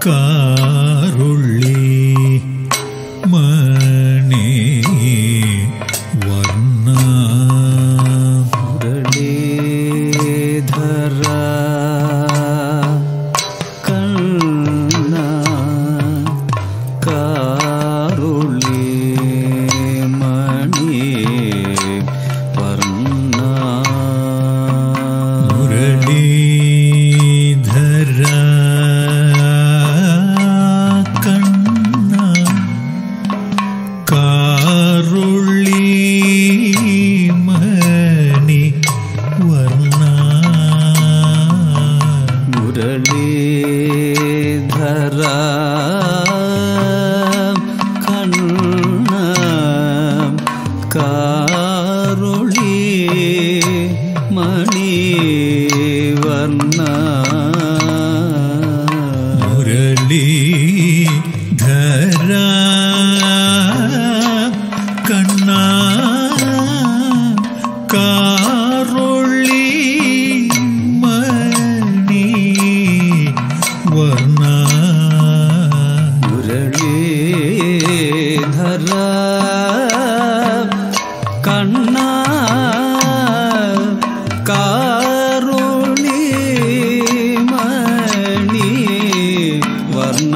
കാറുള്ളി മണി വർണ്ണ മുരളീധര കണ്ണ കാറുള്ളി മണി വർണ്ണ മുരളീധര കണ്ണ കാറുള്ളി മണി വർണ്ണ മുരളീധര കണ്ണ കാറുള്ളി മണി വർണ്ണ മുരളീധര കണ്ണ കാറുള്ളി മണി വർണ്ണ മുരളീധര കണ്ണ കാരുണി മണി വർണ്ണ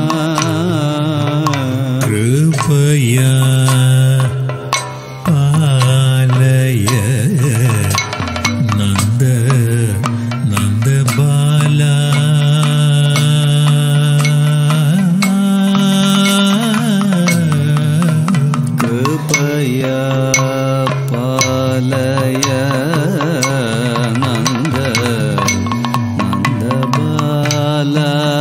കൃപയാ പാലയ നന്ദ നന്ദബാല കൃപയാ പാലയ നന്ദ നന്ദബാല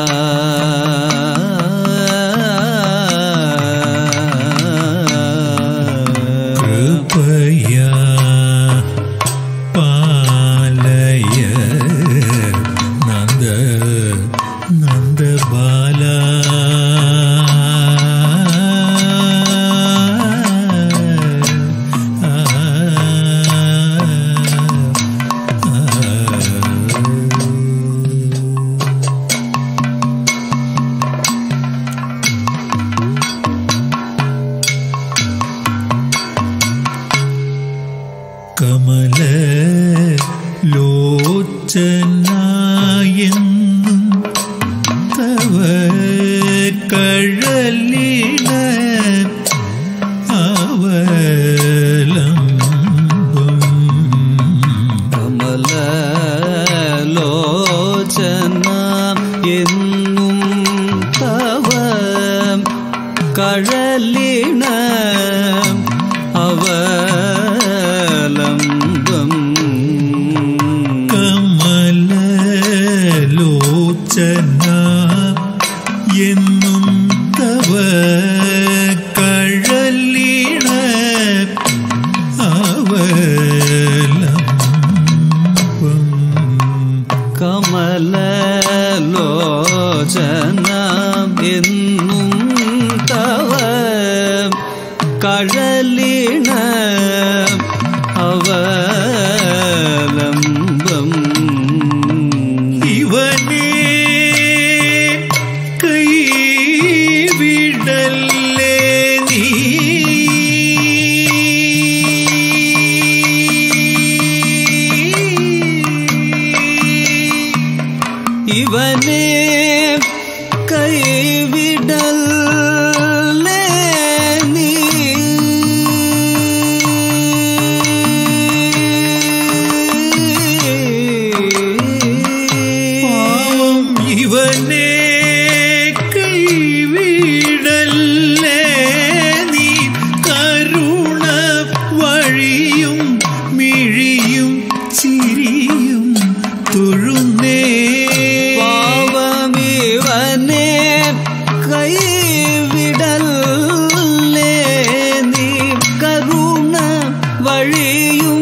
കൃപയാ പാലയ നന്ദ നന്ദബാല കമല ലോചനായെന്നും തവ കഴലിന അവലംബം കമല ലോചന എന്നും തവ കഴലിന അവലംബം കമല ലോചന എന്നും തവ കഴലിന അവലംബം കമല ലോചന എന്നും തവ കഴലിന അവലംബം ഇവനെ കൈവിടല്ലേ നീ ഇവനെ കൈവിടല്ലേ നീ പാവം ഇവനെ കൈവിടല്ലേ നീ കരുണ വഴിയും മിഴിയും ചിരിയും തൊഴുന്നേ പാവമിവനെ കൈവിടല്ലേ നീ കരുണ വഴിയും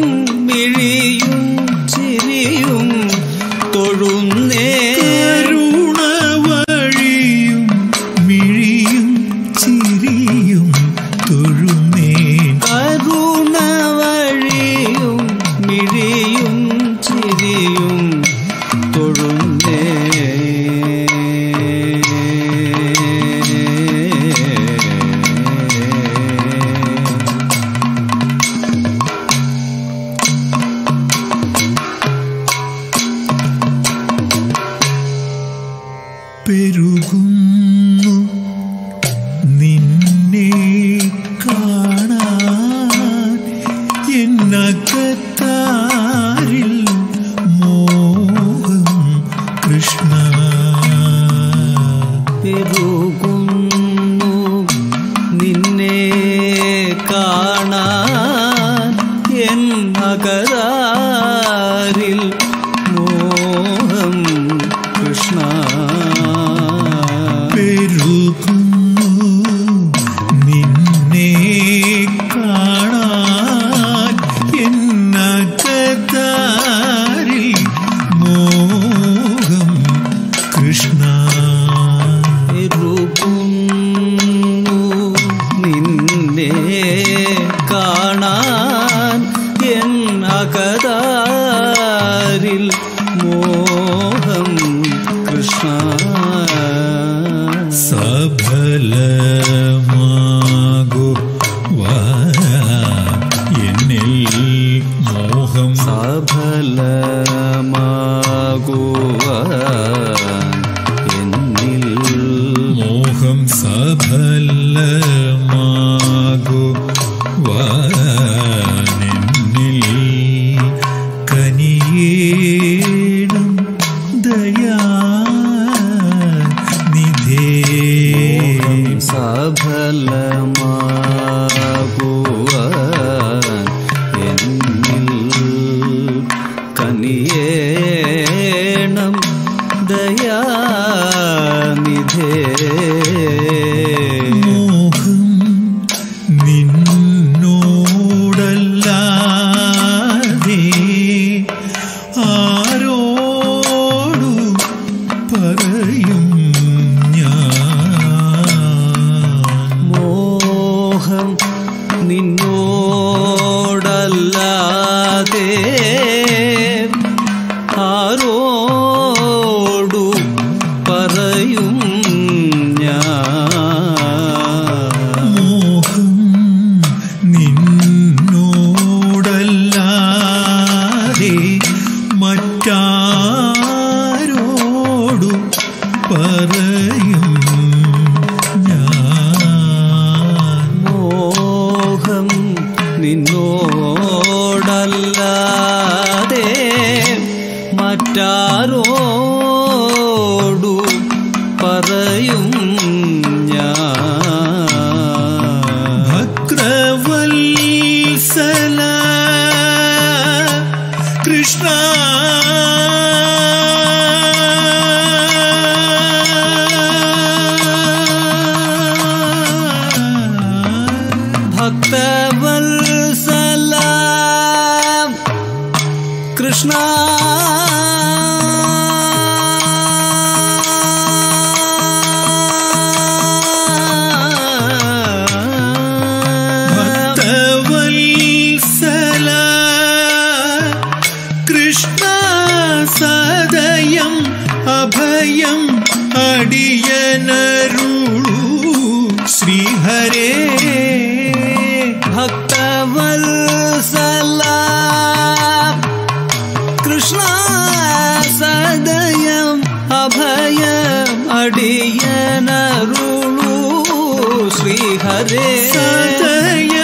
മിഴിയും ചിരിയും തൊഴുന്നേ കരുണ പെരുകുന്നു നിന്നെ കാണാൻ എന്നകത്താരിൽ മോഹം കൃഷ്ണ. പെരുകുന്നു നിന്നെ കാണാൻ എന്നകത്താരിൽ മോഹം കൃഷ്ണ. പെരുകുന്നു നിന്നെ കാണാൻ എന്നകത്താരിൽ മോഹം കൃഷ്ണ. പെരുകുന്നു നിന്നെ കാണാൻ എന്നകത്താരിൽ മോഹം കൃഷ്ണ. സഫലമാകുവാൻ എന്നിൽ മോഹം സഫലമാകുവാൻ എന്നിൽ മോഹം സഫലമാകുവാൻ എന്നിൽ കനിയേണം ദയാനിധേ. സഫലമാകുവാൻ എന്നിൽ കനിയേണം ദയാനിധേ. മോഹം നിന്നോടല്ലാതെ ആരോടു പറയും ഞാൻ. മോഹം നിന്നോടല്ലാതെ ആരോടു പറയും ഞാൻ. മോഹം നിന്നോടല്ലാതെ മറ്റാരോടു പറയും ഞാൻ. മോഹം നിന്നോടല്ലാതെ മറ്റാരോടു പറയും ഞാൻ. ഭക്തവത്സല കൃഷ്ണ ഭക്തവത്സല കൃഷ്ണ ഭക്തവത്സല കൃഷ്ണ സദയം അഭയം അടിയനരുളൂ ശ്രീഹരേ. ഭക്തവത്സല കൃഷ്ണ സദയം അഭയം അടിയനരുളൂ ശ്രീഹരേ. സദയം